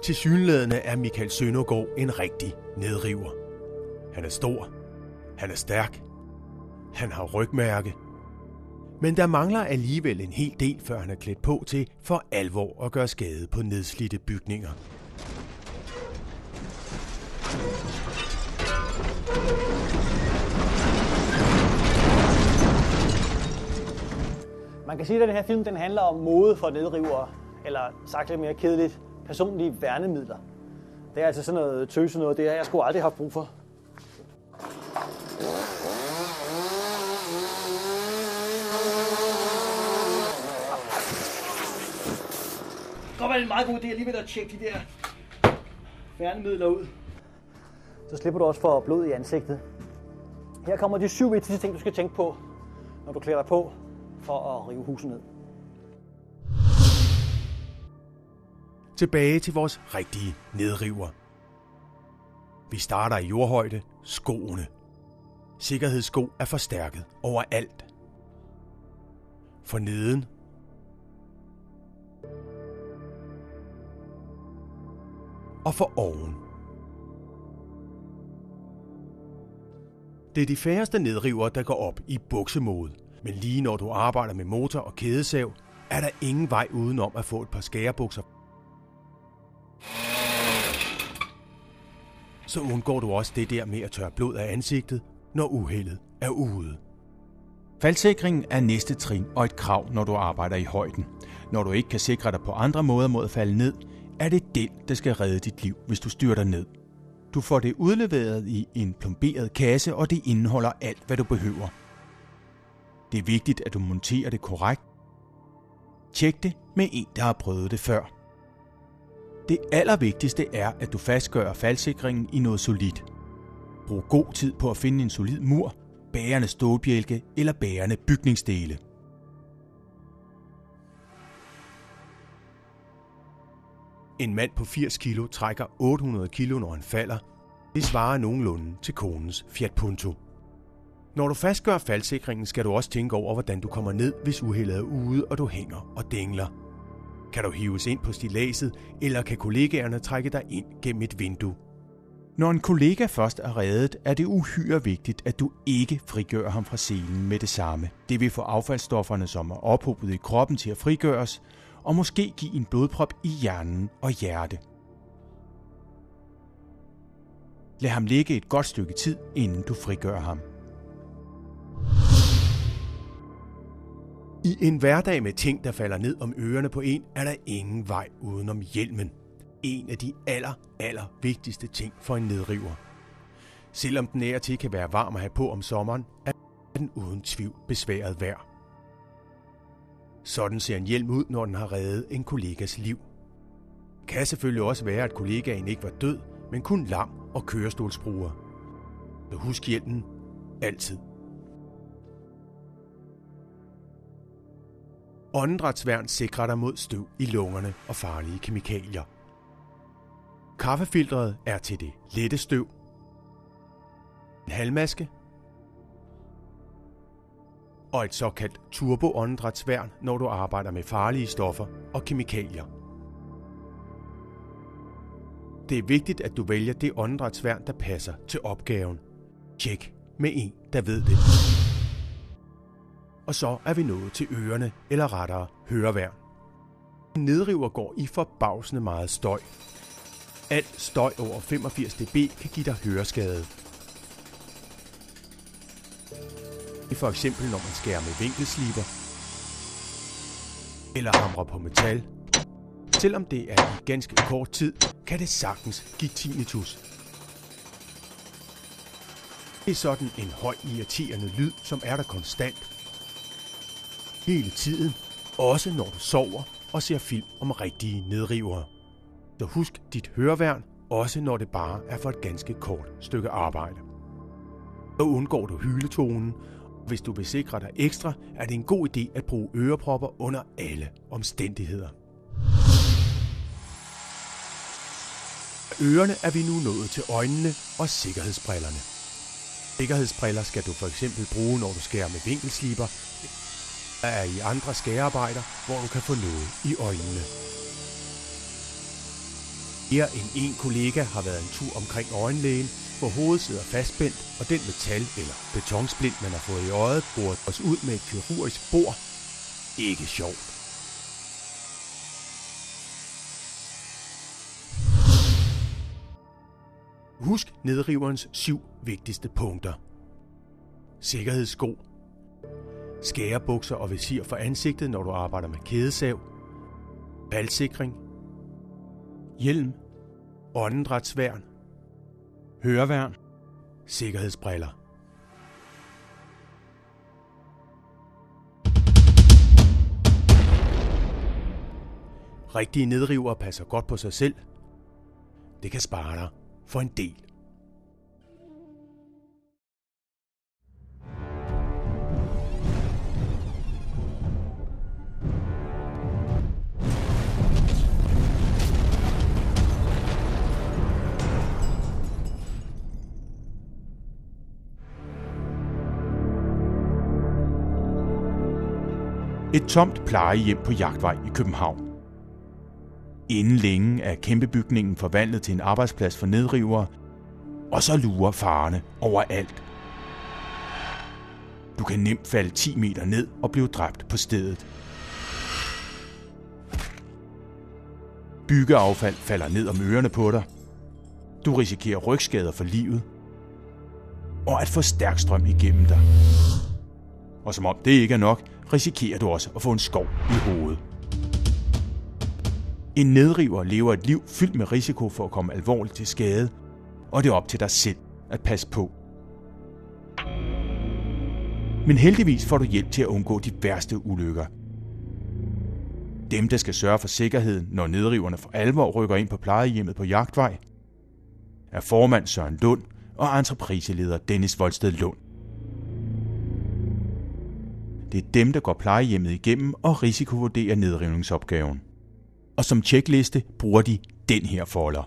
Tilsyneladende er Michael Søndergaard en rigtig nedriver. Han er stor, han er stærk, han har rygmærke. Men der mangler alligevel en hel del, før han er klædt på til for alvor at gøre skade på nedslidte bygninger. Man kan sige, at den her film den handler om mode for nedrivere, eller sagt lidt mere kedeligt, personlige værnemidler. Det er altså sådan noget tøse noget, det har jeg sgu aldrig haft brug for. Det kan godt være en meget god idé alligevel at tjekke de der værnemidler ud. Så slipper du også for blod i ansigtet. Her kommer de 7 vigtigste ting, du skal tænke på, når du klæder dig på for at rive huset ned. Tilbage til vores rigtige nedriver. Vi starter i jordhøjde, skoene. Sikkerhedssko er forstærket overalt. For neden og for oven. Det er de færreste nedrivere, der går op i buksemode. Men lige når du arbejder med motor og kædesav, er der ingen vej udenom at få et par skærebukser. Så undgår du også det der med at tørre blod af ansigtet, når uheldet er ude. Faldsikringen er næste trin og et krav, når du arbejder i højden. Når du ikke kan sikre dig på andre måder mod at falde ned, er det den, der skal redde dit liv, hvis du styrter ned. Du får det udleveret i en plomberet kasse, og det indeholder alt, hvad du behøver. Det er vigtigt, at du monterer det korrekt. Tjek det med en, der har prøvet det før. Det allervigtigste er, at du fastgør faldsikringen i noget solidt. Brug god tid på at finde en solid mur, bærende stålbjælke eller bærende bygningsdele. En mand på 80 kilo trækker 800 kilo, når han falder. Det svarer nogenlunde til konens Fiat Punto. Når du fastgør faldsikringen, skal du også tænke over, hvordan du kommer ned, hvis uheldet er ude, og du hænger og dingler. Kan du hives ind på stilladset, eller kan kollegaerne trække dig ind gennem et vindue? Når en kollega først er reddet, er det uhyre vigtigt, at du ikke frigør ham fra selen med det samme. Det vil få affaldsstofferne, som er ophobet i kroppen, til at frigøres, og måske give en blodprop i hjernen og hjerte. Lad ham ligge et godt stykke tid, inden du frigør ham. I en hverdag med ting, der falder ned om ørerne på en, er der ingen vej udenom hjelmen. En af de aller vigtigste ting for en nedriver. Selvom den af og til kan være varm at have på om sommeren, er den uden tvivl besværet værd. Sådan ser en hjelm ud, når den har reddet en kollegas liv. Det kan selvfølgelig også være, at kollegaen ikke var død, men kun lam og kørestolsbruger. Så husk hjelmen altid. Åndedrætsværn sikrer dig mod støv i lungerne og farlige kemikalier. Kaffefiltret er til det lette støv. En halvmaske. Og et såkaldt turbo-åndedrætsværn, når du arbejder med farlige stoffer og kemikalier. Det er vigtigt, at du vælger det åndedrætsværn, der passer til opgaven. Tjek med en, der ved det. Og så er vi nået til ørerne, eller rettere høreværn. En nedriver går i forbavsende meget støj. Alt støj over 85 dB kan give dig høreskade. For eksempel når man skærer med vinkelsliber eller hamrer på metal. Selvom det er i ganske kort tid, kan det sagtens give tinnitus. Det er sådan en høj irriterende lyd, som er der konstant. Hele tiden, også når du sover og ser film om rigtige nedrivere. Så husk dit høreværn, også når det bare er for et ganske kort stykke arbejde. Så undgår du hyletonen. Hvis du vil sikre dig ekstra, er det en god idé at bruge ørepropper under alle omstændigheder. Ørerne er vi nu nået til øjnene og sikkerhedsbrillerne. Sikkerhedsbriller skal du for eksempel bruge, når du skærer med vinkelsliber, eller er i andre skærearbejder, hvor du kan få noget i øjnene. Mere end en kollega har været en tur omkring øjenlægen, hvor hovedet sidder fastspændt, og den metal- eller betonsplint, man har fået i øjet, boret os ud med et kirurgisk bord. Ikke sjovt. Husk nedriverens 7 vigtigste punkter. Sikkerhedssko. Skærebukser og visir for ansigtet, når du arbejder med kædesav. Faldsikring. Hjelm. Åndedrætsværn. Høreværn. Sikkerhedsbriller. Rigtige nedrivere passer godt på sig selv. Det kan spare dig for en del. Et tomt plejehjem på Jagtvej i København. Inden længe er kæmpebygningen forvandlet til en arbejdsplads for nedrivere, og så lurer farerne overalt. Du kan nemt falde 10 meter ned og blive dræbt på stedet. Byggeaffald falder ned om ørerne på dig. Du risikerer rygskader for livet, og at få stærk strøm igennem dig. Og som om det ikke er nok, risikerer du også at få en skov i hovedet. En nedriver lever et liv fyldt med risiko for at komme alvorligt til skade, og det er op til dig selv at passe på. Men heldigvis får du hjælp til at undgå de værste ulykker. Dem, der skal sørge for sikkerheden, når nedriverne for alvor rykker ind på plejehjemmet på Jagtvej, er formand Søren Lund og entrepriseleder Dennis Volsted Lund. Det er dem, der går plejehjemmet igennem og risikovurderer nedrivningsopgaven. Og som tjekliste bruger de den her folder.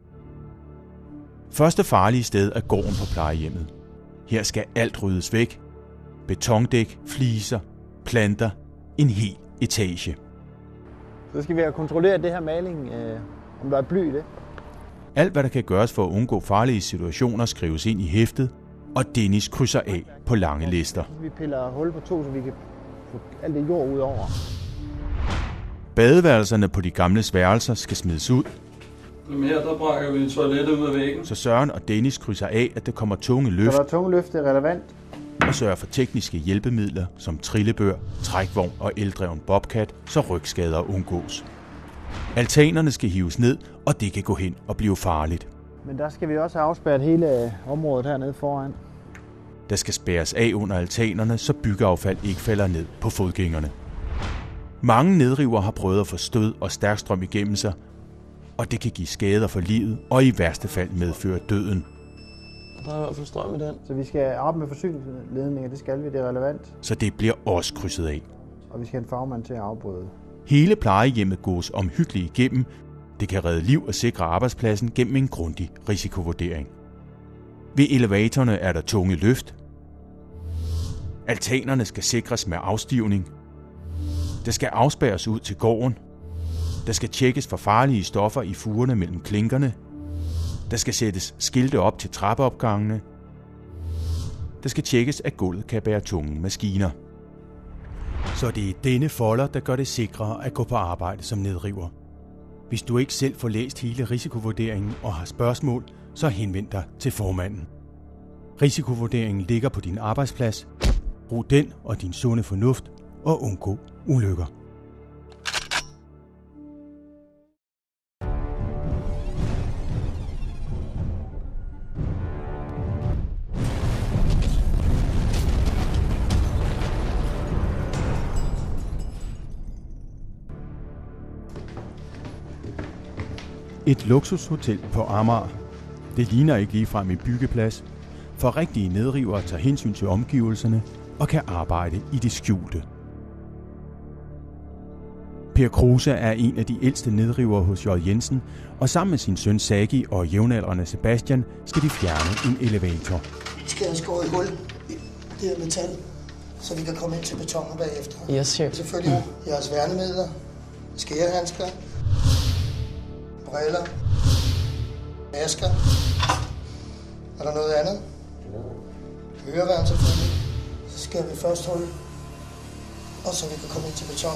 Første farlige sted er gården på plejehjemmet. Her skal alt ryddes væk. Betondæk, fliser, planter, en hel etage. Så skal vi have kontrolleret det her maling, om der er bly i det. Alt, hvad der kan gøres for at undgå farlige situationer, skrives ind i hæftet, og Dennis krydser af på lange lister. Vi piller hul på 2, så vi kan få alt det jord ud over. Badeværelserne på de gamle værelser skal smides ud. Her der brækker vi toilettet ud af væggen. Så Søren og Dennis krydser af, at der kommer tunge løft. Så der er tunge løft, det er relevant. Og sørger for tekniske hjælpemidler som trillebør, trækvogn og eldreven bobcat, så rygskader undgås. Altanerne skal hives ned, og det kan gå hen og blive farligt. Men der skal vi også have afspærret hele området hernede foran. Der skal spærres af under altanerne, så byggeaffald ikke falder ned på fodgængerne. Mange nedriver har prøvet at få stød og stærk strøm igennem sig, og det kan give skader for livet og i værste fald medføre døden. Der er i hvert fald strøm i den. Så vi skal arbejde med forsyningsledninger, det skal vi, det er relevant. Så det bliver også krydset af. Og vi skal have en fagmand til at afbryde. Hele plejehjemmet gås omhyggeligt igennem. Det kan redde liv og sikre arbejdspladsen gennem en grundig risikovurdering. Ved elevatorerne er der tunge løft. Altanerne skal sikres med afstivning. Der skal afspærres ud til gården. Der skal tjekkes for farlige stoffer i fugerne mellem klinkerne. Der skal sættes skilte op til trappeopgangene. Der skal tjekkes, at gulvet kan bære tunge maskiner. Så det er denne folder, der gør det sikrere at gå på arbejde som nedriver. Hvis du ikke selv får læst hele risikovurderingen og har spørgsmål, så henvend dig til formanden. Risikovurderingen ligger på din arbejdsplads. Brug den og din sunde fornuft og undgå ulykker. Et luksushotel på Amager. Det ligner ikke ligefrem en byggeplads, for rigtige nedrivere tager hensyn til omgivelserne og kan arbejde i det skjulte. Per Kruse er en af de ældste nedrivere hos J. Jensen, og sammen med sin søn Sagi og jævnaldrende Sebastian skal de fjerne en elevator. Vi skal have skåret et hul i det her metal, så vi kan komme ind til betonen bagefter. Yes, chef. Selvfølgelig jeres værnemidler, skærehandsker, briller, Asger. Er der noget andet? Høreværn selvfølgelig. Så skal vi først hul, og så vi kan komme ind til beton.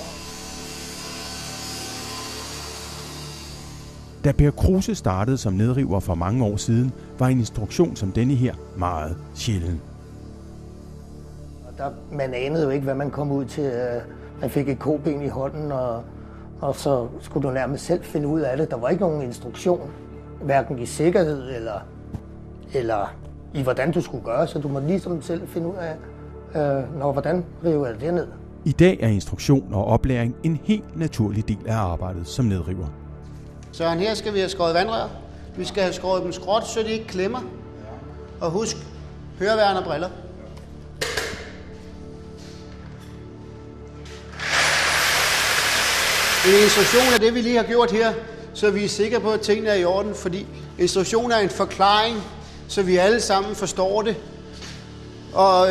Da Per Kruse startede som nedriver for mange år siden, var en instruktion som denne her meget sjælden. Man anede jo ikke, hvad man kom ud til. Man fik et koben i hånden, og så skulle du nærmest selv finde ud af det. Der var ikke nogen instruktion, hverken i sikkerhed eller i hvordan du skulle gøre, så du må ligesom selv finde ud af, hvordan river jeg det ned. I dag er instruktion og oplæring en helt naturlig del af arbejdet som nedriver. Så her skal vi have skåret vandrør. Vi skal have skåret dem skråt, så de ikke klemmer. Og husk, høreværn og briller. En instruktion er det, vi lige har gjort her, så vi er sikre på, at tingene er i orden, fordi instruktion er en forklaring, så vi alle sammen forstår det. Og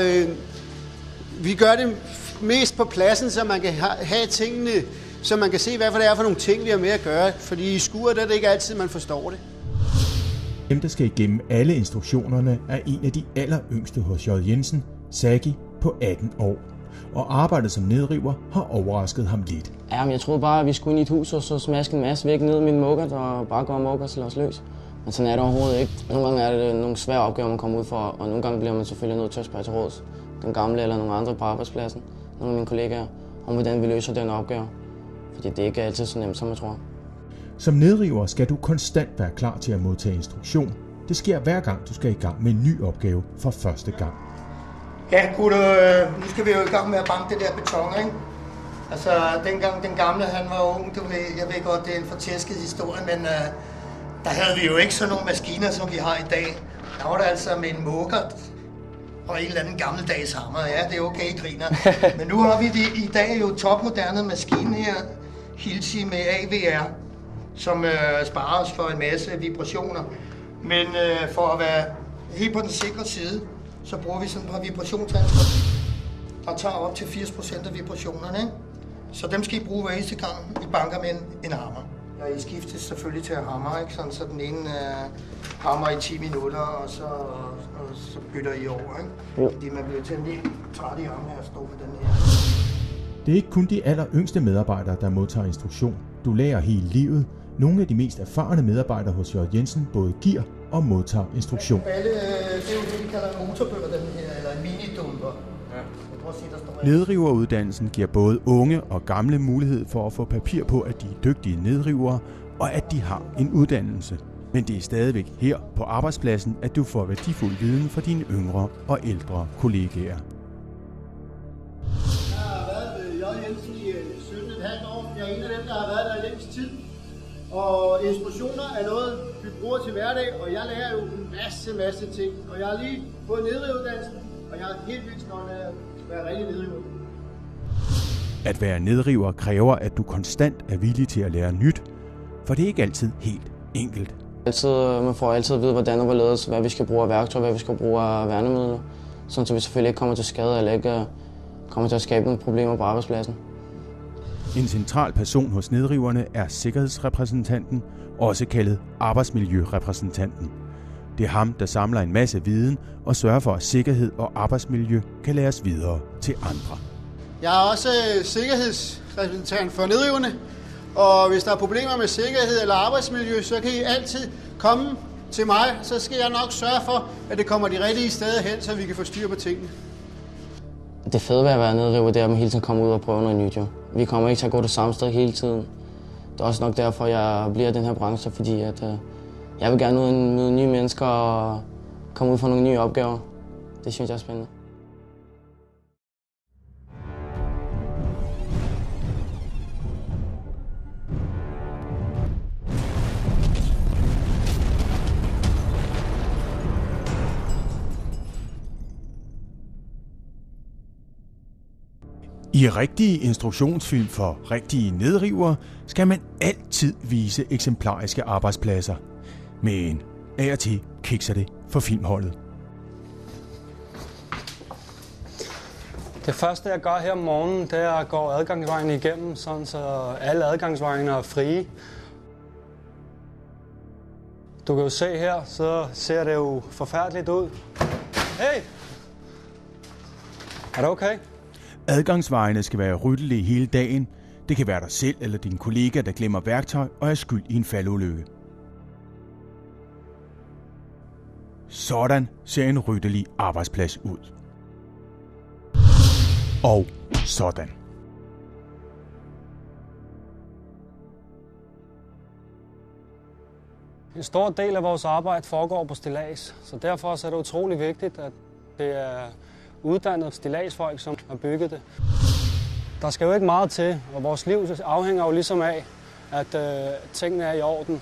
vi gør det mest på pladsen, så man kan have tingene, så man kan se, hvad det er for nogle ting, vi har med at gøre. Fordi i skuret er det ikke altid, man forstår det. Dem, der skal igennem alle instruktionerne, er en af de alleryngste hos J. Jensen, Sagi, på 18 år. Og arbejdet som nedriver har overrasket ham lidt. Jeg troede bare, at vi skulle ind i et hus og så smaske en masse væk ned i min mukkert og bare gå amok og slå os løs. Men sådan er det overhovedet ikke. Nogle gange er det nogle svære opgaver, man kommer ud for, og nogle gange bliver man selvfølgelig nødt til at spørge til råds. Den gamle eller nogle andre på arbejdspladsen, nogle af mine kollegaer, om hvordan vi løser den opgave. Fordi det er ikke altid så nemt, som man tror. Som nedriver skal du konstant være klar til at modtage instruktion. Det sker hver gang, du skal i gang med en ny opgave for første gang. Ja, nu skal vi jo i gang med at banke det der beton, ikke? Altså, dengang den gamle, han var ung, jeg ved godt, det er en fortæsket historie, men der havde vi jo ikke sådan nogle maskiner, som vi har i dag. Der var det altså med en mukkert og en eller anden gammeldags hammer. Ja, det er okay, griner. Men nu har vi i dag jo topmoderne maskine her, Hilti med AVR, som sparer os for en masse vibrationer. Men for at være helt på den sikre side, så bruger vi sådan et par vibrationshandsker, der tager op til 80% af vibrationerne, ikke? Så dem skal I bruge hver eneste gang, I banker med en hammer. Og I skiftes selvfølgelig til at hammer, ikke? Sådan, så den ene hammer i 10 minutter, og så bytter I over, ikke? Ja. Fordi man bliver temmelig træt i armen her at stå med den her. Det er ikke kun de alleryngste medarbejdere, der modtager instruktion. Du lærer hele livet. Nogle af de mest erfarne medarbejdere hos J. Jensen både giver og modtager instruktion. Det er jo det, vi kalder en motorbøger, den her, eller en minidumper. Ja. Nedriveruddannelsen giver både unge og gamle mulighed for at få papir på, at de er dygtige nedrivere, og at de har en uddannelse. Men det er stadigvæk her på arbejdspladsen, at du får værdifuld viden fra dine yngre og ældre kollegaer. Jeg har været ved J. Jensen i 17,5 år. Jeg er en af dem, der har været der længst tid. Og instruktioner er noget, vi bruger til hverdag, og jeg lærer jo en masse ting. Og jeg har lige fået nedriveruddannelsen, og jeg er helt vildt stolt af at være rigtig nedriver. At være nedriver kræver, at du konstant er villig til at lære nyt, for det er ikke altid helt enkelt. Man får altid at vide, hvordan og hvorledes, hvad vi skal bruge af værktøj, hvad vi skal bruge af værnemidler, sådan så vi selvfølgelig ikke kommer til skade eller ikke kommer til at skabe nogle problemer på arbejdspladsen. En central person hos nedriverne er sikkerhedsrepræsentanten, også kaldet arbejdsmiljørepræsentanten. Det er ham, der samler en masse viden og sørger for, at sikkerhed og arbejdsmiljø kan læres videre til andre. Jeg er også sikkerhedsrepræsentant for nedriverne, og hvis der er problemer med sikkerhed eller arbejdsmiljø, så kan I altid komme til mig. Så skal jeg nok sørge for, at det kommer de rigtige steder hen, så vi kan få styr på tingene. Det fede ved at være nedriver, det er, at man hele tiden kommer ud og prøver noget nyt. Jo. Vi kommer ikke til at gå det samme sted hele tiden. Det er også nok derfor, jeg bliver i den her branche, fordi at, jeg vil gerne møde nye mennesker og komme ud for nogle nye opgaver. Det synes jeg er spændende. I rigtige instruktionsfilm for rigtige nedrivere skal man altid vise eksemplariske arbejdspladser. Men af og til kikser det for filmholdet. Det første, jeg gør her om morgenen, det er at gå adgangsvejen igennem, sådan så alle adgangsvejene er frie. Du kan jo se her, så ser det jo forfærdeligt ud. Hey! Er det okay? Adgangsvejene skal være ryddelige hele dagen. Det kan være dig selv eller din kollega, der glemmer værktøj og er skyld i en faldulykke. Sådan ser en ryddelig arbejdsplads ud. Og sådan. En stor del af vores arbejde foregår på stillads, så derfor er det utrolig vigtigt, at det er uddannede stilladsfolk, som har bygget det. Der skal jo ikke meget til, og vores liv afhænger jo ligesom af, at tingene er i orden.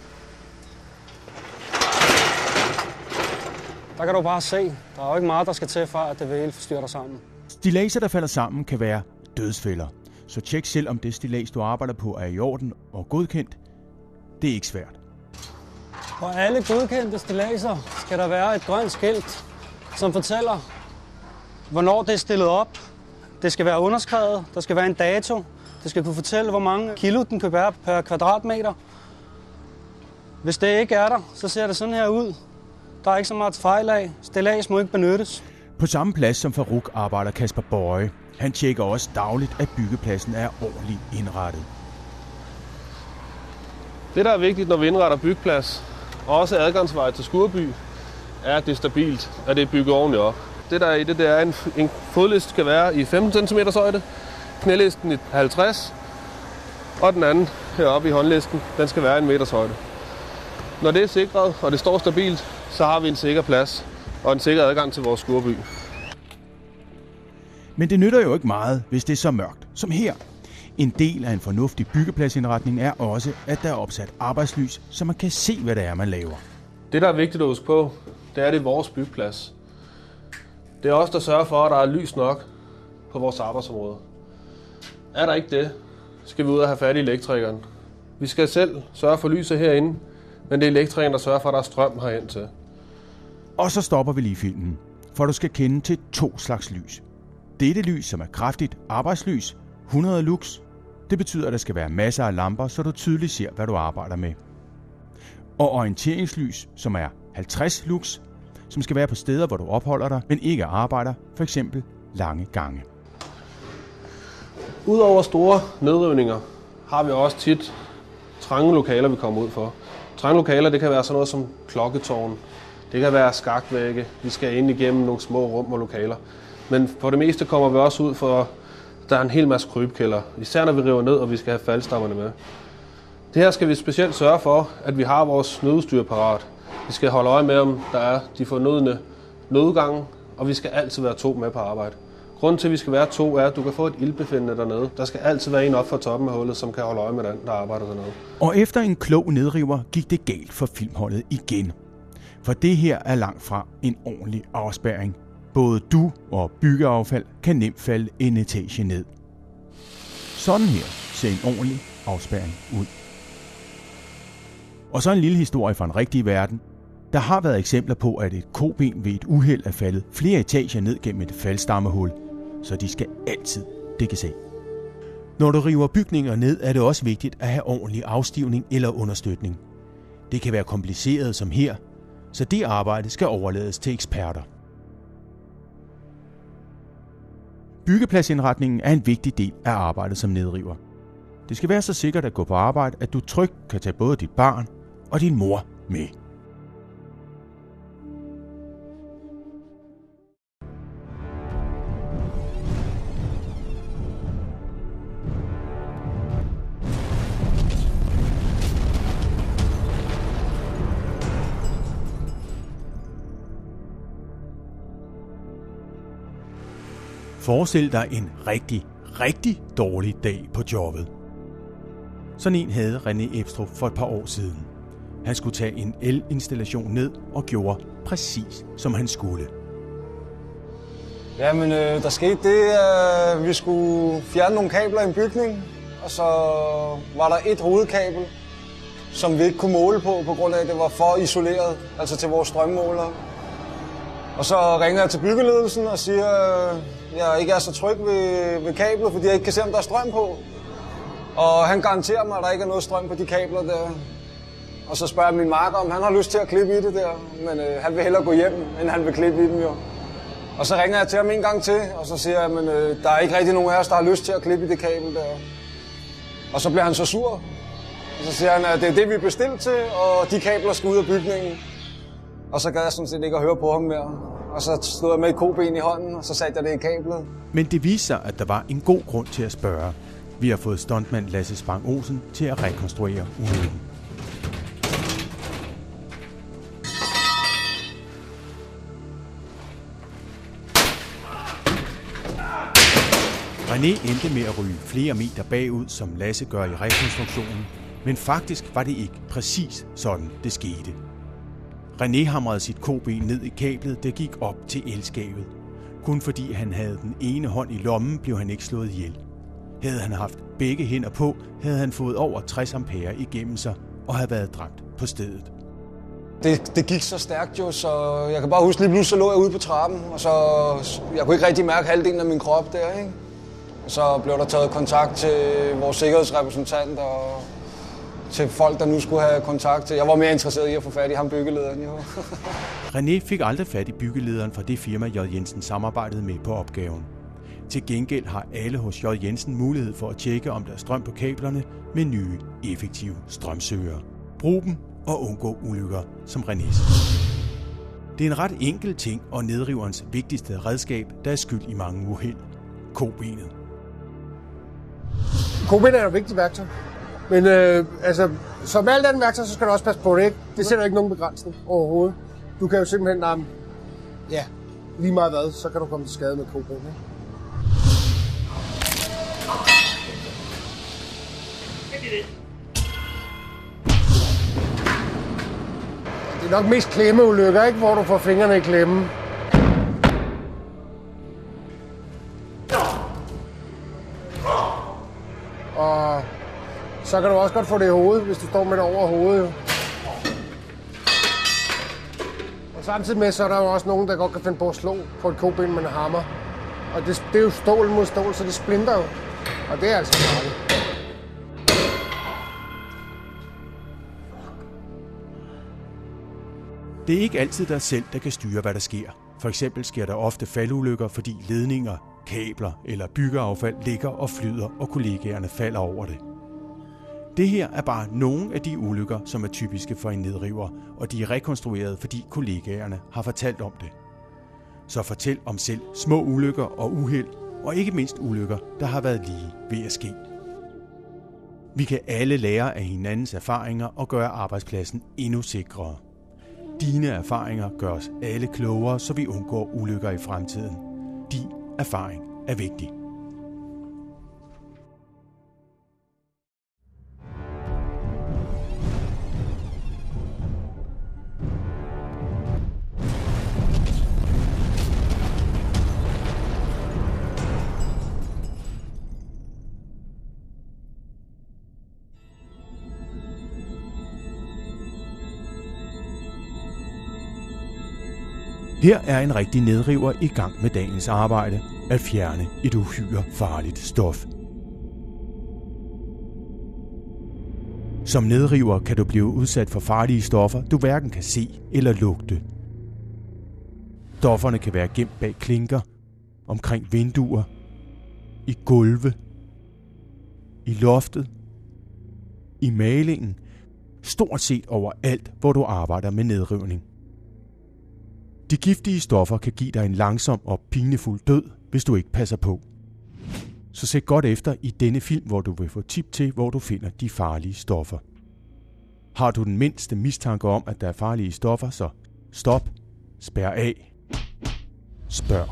Der kan du bare se, der er jo ikke meget, der skal til, for at det hele styrter sammen. Stilladser, der falder sammen, kan være dødsfælder. Så tjek selv, om det stillads, du arbejder på, er i orden og godkendt. Det er ikke svært. På alle godkendte stilladser skal der være et grønt skilt, som fortæller, hvornår det er stillet op. Det skal være underskrevet, der skal være en dato. Det skal kunne fortælle, hvor mange kilo den kan være per kvadratmeter. Hvis det ikke er der, så ser det sådan her ud. Der er ikke så meget fejl af. Stillads må ikke benyttes. På samme plads som Farouk arbejder Kasper Bøje. Han tjekker også dagligt, at byggepladsen er ordentligt indrettet. Det, der er vigtigt, når vi indretter byggeplads, og også adgangsvej til Skurby, er, at det er stabilt, at det er bygget ordentligt op. Det, der er i det, det er, en fodliste skal være i 15 cm højde, knælisten i 50, og den anden heroppe i håndlisten, den skal være 1 meters højde. Når det er sikret, og det står stabilt, så har vi en sikker plads og en sikker adgang til vores Skurby. Men det nytter jo ikke meget, hvis det er så mørkt som her. En del af en fornuftig byggepladsindretning er også, at der er opsat arbejdslys, så man kan se, hvad det er, man laver. Det, der er vigtigt at huske på, det er, vores byggeplads. Det er os, der sørger for, at der er lys nok på vores arbejdsområde. Er der ikke det, skal vi ud og have fat i elektrikeren. Vi skal selv sørge for lyset herinde, men det er elektrikeren, der sørger for, at der er strøm herind til. Og så stopper vi lige filmen, for du skal kende til 2 slags lys. Dette lys, som er kraftigt arbejdslys, 100 lux. Det betyder, at der skal være masser af lamper, så du tydeligt ser, hvad du arbejder med. Og orienteringslys, som er 50 lux, som skal være på steder, hvor du opholder dig, men ikke arbejder, f.eks. lange gange. Udover store nedrivninger har vi også tit trange lokaler, vi kommer ud for. Trange lokaler, det kan være sådan noget som klokketårn, det kan være skakvægge, vi skal ind igennem nogle små rum og lokaler. Men for det meste kommer vi også ud for, der er en hel masse krybkælder, især når vi river ned, og vi skal have faldstammerne med. Det her skal vi specielt sørge for, at vi har vores nødudstyr parat. Vi skal holde øje med, om der er de fornødne nødgange, og vi skal altid være 2 med på arbejde. Grunden til, at vi skal være 2, er, at du kan få et ildbefindende dernede. Der skal altid være en op for toppen af hullet, som kan holde øje med den, der arbejder dernede. Og efter en klog nedriver gik det galt for filmholdet igen. For det her er langt fra en ordentlig afspærring. Både du og byggeaffald kan nemt falde en etage ned. Sådan her ser en ordentlig afspærring ud. Og så en lille historie fra en rigtig verden. Der har været eksempler på, at et koben ved et uheld er faldet flere etager ned gennem et faldstammehul, så de skal altid dækkes af. Når du river bygninger ned, er det også vigtigt at have ordentlig afstivning eller understøtning. Det kan være kompliceret som her, så det arbejde skal overlades til eksperter. Byggepladsindretningen er en vigtig del af arbejdet som nedriver. Det skal være så sikkert at gå på arbejde, at du trygt kan tage både dit barn og din mor med. Forestil dig en rigtig dårlig dag på jobbet. Sådan en havde René Ebstrup for et par år siden. Han skulle tage en elinstallation ned og gjorde præcis som han skulle. Jamen, der skete det, at vi skulle fjerne nogle kabler i en bygning, og så var der et hovedkabel, som vi ikke kunne måle på grund af, at det var for isoleret, altså til vores strømmåler. Og så ringer jeg til byggeledelsen og siger, at jeg ikke er så tryg ved kablet, fordi jeg ikke kan se, om der er strøm på. Og han garanterer mig, at der ikke er noget strøm på de kabler der. Og så spørger jeg min makker, om han har lyst til at klippe i det der. Men han vil hellere gå hjem, end han vil klippe i dem jo. Og så ringer jeg til ham en gang til, og så siger jeg, men der er ikke rigtig nogen af os, der har lyst til at klippe i det kabel der. Og så bliver han så sur. Og så siger han, at det er det, vi er bestilt til, og de kabler skal ud af bygningen. Og så gad jeg sådan set ikke at høre på ham mere. Og så stod jeg med et koben i hånden, og så satte jeg det i kablet. Men det viste sig, at der var en god grund til at spørge. Vi har fået stuntmand Lasse Spang Olsen til at rekonstruere ulykken. René endte med at ryge flere meter bagud, som Lasse gør i rekonstruktionen, men faktisk var det ikke præcis sådan, det skete. René hamrede sit koben ned i kablet, der gik op til elskabet. Kun fordi han havde den ene hånd i lommen, blev han ikke slået ihjel. Havde han haft begge hænder på, havde han fået over 60 ampere igennem sig og havde været dræbt på stedet. Det gik så stærkt jo, så jeg kan bare huske, lige pludselig så lå jeg ude på trappen, og så jeg kunne ikke rigtig mærke halvdelen af min krop der, ikke? Og så blev der taget kontakt til vores sikkerhedsrepræsentant og til folk, der nu skulle have kontakt til. Jeg var mere interesseret i at få fat i ham byggelederen, jo. René fik aldrig fat i byggelederen fra det firma, J. Jensen samarbejdede med på opgaven. Til gengæld har alle hos J. Jensen mulighed for at tjekke, om der er strøm på kablerne med nye, effektive strømsøgere. Brug dem og undgå ulykker som Renés. Det er en ret enkel ting og nedriverens vigtigste redskab, der er skyld i mange uheld. Kobenet. Kobenet er et vigtigt værktøj. Men som alt andet værktøj, så skal du også passe på det, ikke? Det sætter ikke nogen begrænsning overhovedet. Du kan jo simpelthen, lige meget hvad, så kan du komme til skade med kobenet, ikke? Det er nok mest klemeulykker, ikke? Hvor du får fingrene i klemmen. Og så kan du også godt få det i hovedet, hvis du står med det over hovedet. Og samtidig med, så er der jo også nogen, der godt kan finde på at slå på et koben med en hammer. Og det er jo stål mod stål, så det splinter jo. Og det er altså farligt. Det er ikke altid dig selv, der kan styre, hvad der sker. For eksempel sker der ofte faldulykker, fordi ledninger, kabler eller byggeaffald ligger og flyder, og kollegaerne falder over det. Det her er bare nogle af de ulykker, som er typiske for en nedriver, og de er rekonstrueret, fordi kollegaerne har fortalt om det. Så fortæl om selv små ulykker og uheld, og ikke mindst ulykker, der har været lige ved at ske. Vi kan alle lære af hinandens erfaringer og gøre arbejdspladsen endnu sikrere. Dine erfaringer gør os alle klogere, så vi undgår ulykker i fremtiden. Din erfaring er vigtig. Her er en rigtig nedriver i gang med dagens arbejde at fjerne et uhyre farligt stof. Som nedriver kan du blive udsat for farlige stoffer, du hverken kan se eller lugte. Stofferne kan være gemt bag klinker, omkring vinduer, i gulve, i loftet, i malingen, stort set overalt, hvor du arbejder med nedrivning. De giftige stoffer kan give dig en langsom og pinefuld død, hvis du ikke passer på. Så se godt efter i denne film, hvor du vil få tip til, hvor du finder de farlige stoffer. Har du den mindste mistanke om, at der er farlige stoffer, så stop, spær af, spørg.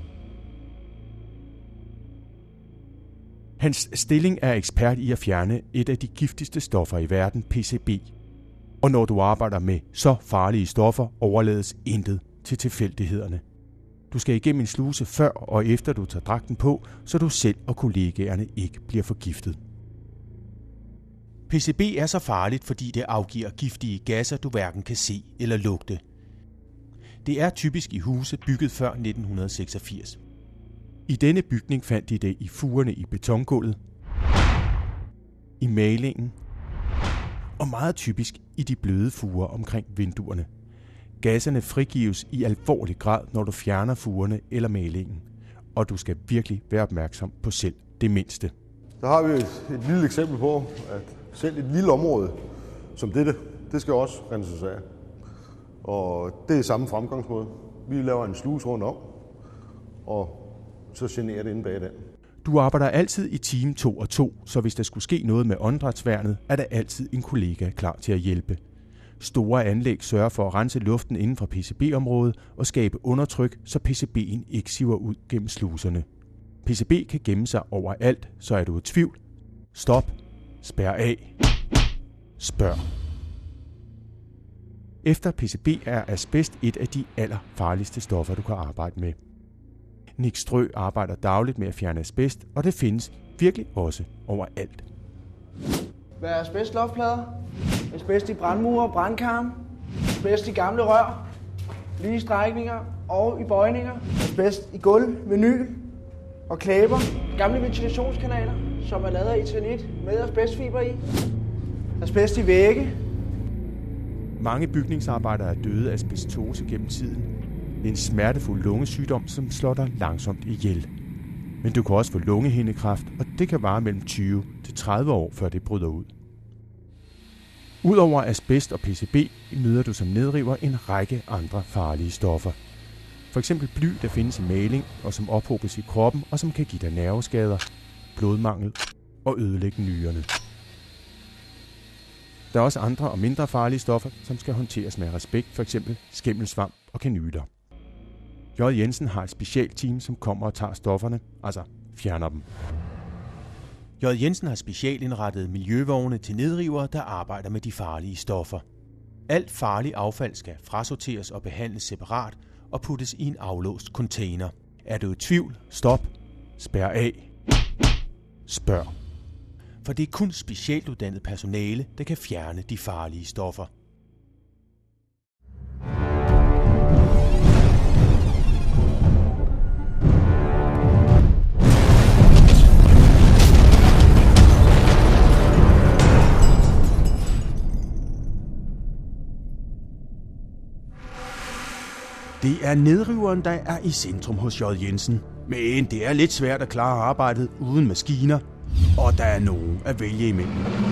Hans Stilling er ekspert i at fjerne et af de giftigste stoffer i verden, PCB. Og når du arbejder med så farlige stoffer, overlades intet til tilfældighederne. Du skal igennem en sluse før og efter du tager dragten på, så du selv og kollegaerne ikke bliver forgiftet. PCB er så farligt, fordi det afgiver giftige gasser, du hverken kan se eller lugte. Det er typisk i huse bygget før 1986. I denne bygning fandt de det i fugerne i betongulvet, i malingen og meget typisk i de bløde fuger omkring vinduerne. Gasserne frigives i alvorlig grad, når du fjerner fugerne eller malingen, og du skal virkelig være opmærksom på selv det mindste. Der har vi et lille eksempel på, at selv et lille område som dette, det skal også renses af. Og det er samme fremgangsmåde. Vi laver en sluse rundt om, og så generer det inde bag den. Du arbejder altid i team 2 og 2, så hvis der skulle ske noget med åndedrætsværnet, er der altid en kollega klar til at hjælpe. Store anlæg sørger for at rense luften inden for PCB-området og skabe undertryk, så PCB'en ikke siver ud gennem sluserne. PCB kan gemme sig overalt, så er du i tvivl. Stop. Spær af. Spørg. Efter PCB er asbest et af de allerfarligste stoffer, du kan arbejde med. Nick Strø arbejder dagligt med at fjerne asbest, og det findes virkelig også overalt. Hvad er asbest? Loftplader? Asbest i brandmure, brandkarme? Asbest i gamle rør? Lige strækninger og i bøjninger? Asbest i gulv, vinyl og klæber? Gamle ventilationskanaler, som er lavet af eternit med asbestfiber i? Asbest i vægge? Mange bygningsarbejdere er døde af asbestose gennem tiden. Det er en smertefuld lungesygdom, som slår dig langsomt ihjel. Men du kan også få lungehindekræft, og det kan vare mellem 20 til 30 år, før det bryder ud. Udover asbest og PCB møder du som nedriver en række andre farlige stoffer. For eksempel bly, der findes i maling og som ophobes i kroppen og som kan give dig nerveskader, blodmangel og ødelægge nyrerne. Der er også andre og mindre farlige stoffer, som skal håndteres med respekt, f.eks. skimmelsvamp og kanyler. J. Jensen har et specialteam, som kommer og tager stofferne, altså fjerner dem. J. Jensen har specialindrettede miljøvogne til nedrivere, der arbejder med de farlige stoffer. Alt farligt affald skal frasorteres og behandles separat og puttes i en aflåst container. Er du i tvivl? Stop. Spær af. Spørg. For det er kun specialuddannet personale, der kan fjerne de farlige stoffer. Det er nedriveren, der er i centrum hos J. Jensen. Men det er lidt svært at klare arbejdet uden maskiner, og der er nogen at vælge imellem.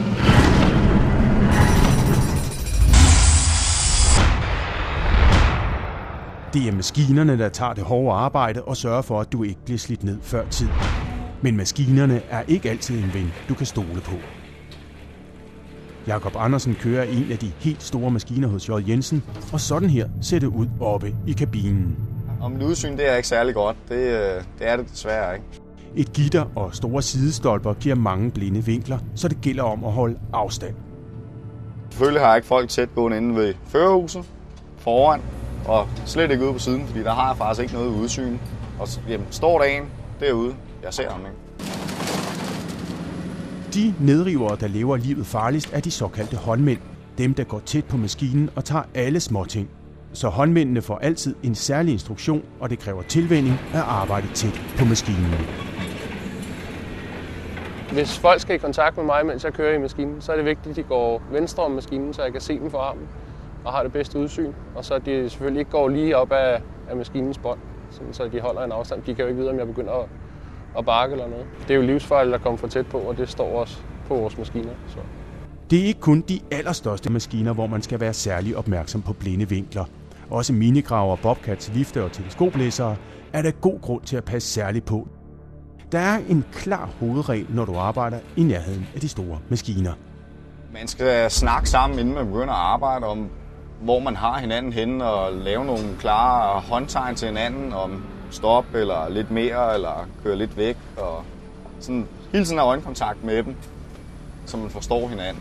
Det er maskinerne, der tager det hårde arbejde og sørger for, at du ikke bliver slidt ned før tid. Men maskinerne er ikke altid en ven, du kan stole på. Jakob Andersen kører en af de helt store maskiner hos J. Jensen, og sådan her ser det ud oppe i kabinen. Og mit udsyn, det er ikke særlig godt. Det er det desværre ikke. Et gitter og store sidestolper giver mange blinde vinkler, så det gælder om at holde afstand. Selvfølgelig har jeg ikke folk tæt gående inde ved førerhuset, foran, og slet ikke ude på siden, fordi der har jeg faktisk ikke noget udsyn. Og jamen, står der en derude, jeg ser ham ikke. De nedrivere, der lever livet farligst, er de såkaldte håndmænd. Dem, der går tæt på maskinen og tager alle småting. Så håndmændene får altid en særlig instruktion, og det kræver tilvænning at arbejde tæt på maskinen. Hvis folk skal i kontakt med mig, mens jeg kører i maskinen, så er det vigtigt, at de går venstre om maskinen, så jeg kan se dem for armen og har det bedste udsyn. Og så at de selvfølgelig ikke går lige op af maskinens bånd, så de holder en afstand. De kan jo ikke vide, om jeg begynder at bakke eller noget. Det er jo livsfarligt at komme for tæt på, og det står også på vores maskiner. Så. Det er ikke kun de allerstørste maskiner, hvor man skal være særlig opmærksom på blinde vinkler. Også minigraver, bobcats, vifte og teleskoplæsere er der god grund til at passe særligt på. Der er en klar hovedregel, når du arbejder i nærheden af de store maskiner. Man skal snakke sammen, inden man begynder at arbejde om, hvor man har hinanden henne, og lave nogle klare håndtegn til hinanden om stop eller lidt mere, eller køre lidt væk. Og sådan hele tiden have øjenkontakt med dem, så man forstår hinanden.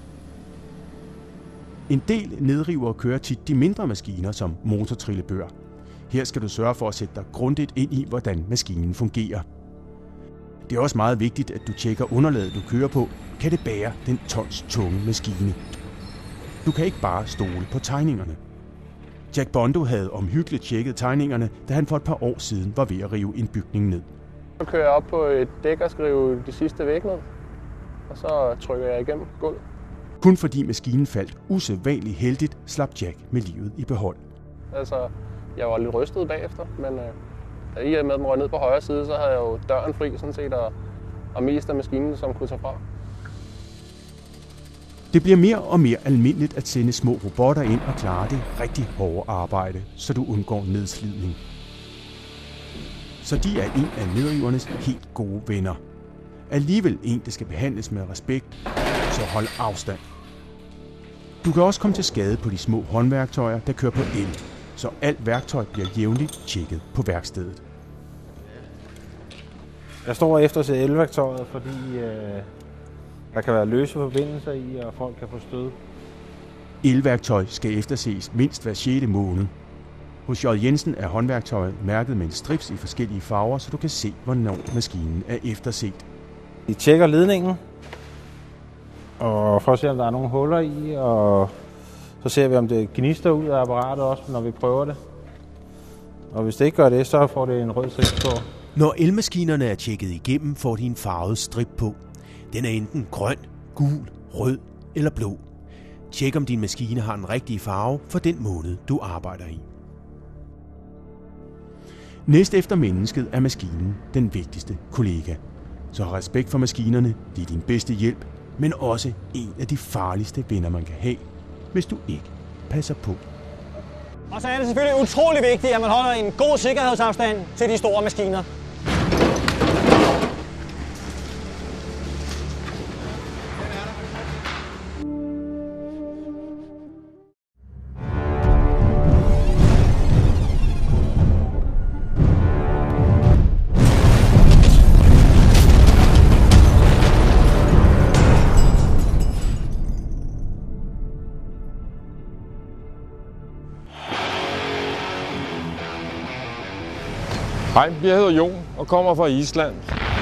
En del nedrivere kører tit de mindre maskiner som motortrillebør. Her skal du sørge for at sætte dig grundigt ind i, hvordan maskinen fungerer. Det er også meget vigtigt, at du tjekker underlaget, du kører på. Kan det bære den tons tunge maskine? Du kan ikke bare stole på tegningerne. Jack Bondo havde omhyggeligt tjekket tegningerne, da han for et par år siden var ved at rive en bygning ned. Så kører jeg op på et dæk og skriver de sidste væg ned, og så trykker jeg igennem gulvet. Kun fordi maskinen faldt usædvanligt heldigt, slap Jack med livet i behold. Altså, jeg var lidt rystet bagefter, men i og med, at den røg ned på højre side, så havde jeg jo døren fri sådan set, og mest af maskinen, som kunne tage fra. Det bliver mere og mere almindeligt at sende små robotter ind og klare det rigtig hårde arbejde, så du undgår nedslidning. Så de er en af nedrivernes helt gode venner. Alligevel en, der skal behandles med respekt, så hold afstand. Du kan også komme til skade på de små håndværktøjer, der kører på el, så alt værktøj bliver jævnligt tjekket på værkstedet. Jeg står efter til elværktøjet, fordi der kan være løse forbindelser i, og folk kan få stød. Elværktøj skal efterses mindst hver 6. måned. Hos J. Jensen er håndværktøjet mærket med en strips i forskellige farver, så du kan se, hvornår maskinen er efterset. Vi tjekker ledningen, og for at se, om der er nogle huller i, og så ser vi, om det gnister ud af apparatet også, når vi prøver det. Og hvis det ikke gør det, så får det en rød strip på. Når elmaskinerne er tjekket igennem, får de en farvet strip på. Den er enten grøn, gul, rød eller blå. Tjek om din maskine har den rigtige farve for den måned, du arbejder i. Næst efter mennesket er maskinen den vigtigste kollega. Så har respekt for maskinerne, det er din bedste hjælp, men også en af de farligste venner, man kan have, hvis du ikke passer på. Og så er det selvfølgelig utrolig vigtigt, at man holder en god sikkerhedsafstand til de store maskiner. Hej, jeg hedder Jon og kommer fra Island.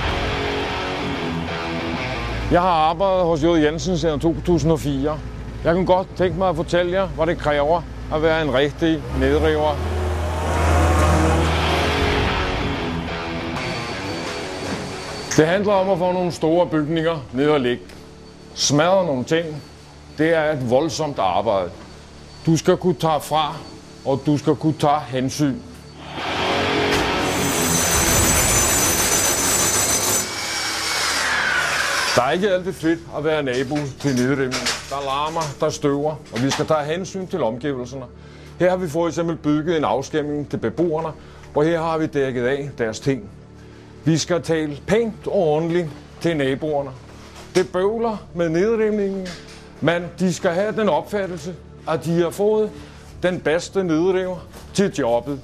Jeg har arbejdet hos J. Jensen siden 2004. Jeg kunne godt tænke mig at fortælle jer, hvad det kræver at være en rigtig nedriver. Det handler om at få nogle store bygninger ned og ligge. Smadre nogle ting. Det er et voldsomt arbejde. Du skal kunne tage fra, og du skal kunne tage hensyn. Der er ikke altid fedt at være nabo til nedrivning. Der larmer, der støver, og vi skal tage hensyn til omgivelserne. Her har vi for eksempel bygget en afskærmning til beboerne, og her har vi dækket af deres ting. Vi skal tale pænt og ordentligt til naboerne. Det bøvler med nedrivningen, men de skal have den opfattelse, at de har fået den bedste nedriver til jobbet.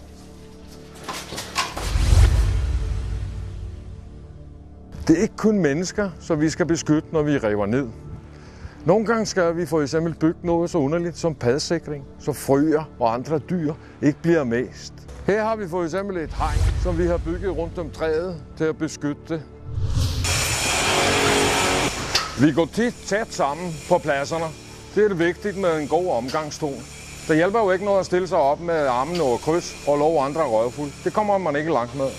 Det er ikke kun mennesker, som vi skal beskytte, når vi river ned. Nogle gange skal vi for eksempel bygge noget så underligt som padsikring, så frøer og andre dyr ikke bliver mast. Her har vi for eksempel et hegn, som vi har bygget rundt om træet til at beskytte det. Vi går tit tæt sammen på pladserne. Det er det vigtigt med en god omgangstone. Det hjælper jo ikke noget at stille sig op med armen over kryds og love andre røvfuld. Det kommer man ikke langt med.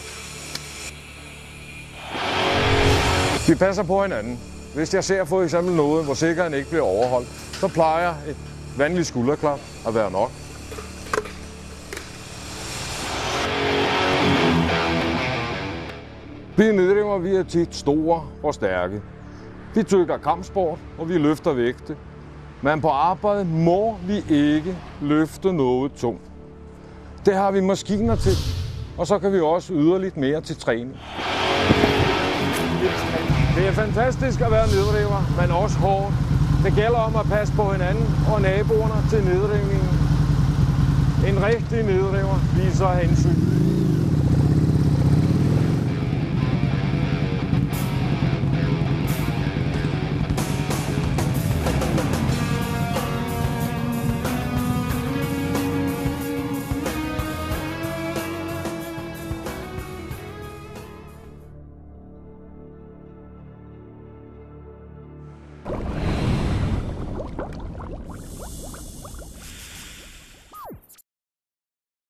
Vi passer på hinanden. Hvis jeg ser for eksempel noget, hvor sikkerheden ikke bliver overholdt, så plejer et vanligt skulderklap at være nok. Vi nedriver, vi er tit store og stærke. Vi tykker kampsport, og vi løfter vægte. Men på arbejde må vi ikke løfte noget tungt. Det har vi maskiner til, og så kan vi også yde lidt mere til træning. Det er fantastisk at være nedriver, men også hårdt. Det gælder om at passe på hinanden og naboerne til nedrivningen. En rigtig nedriver viser hensyn.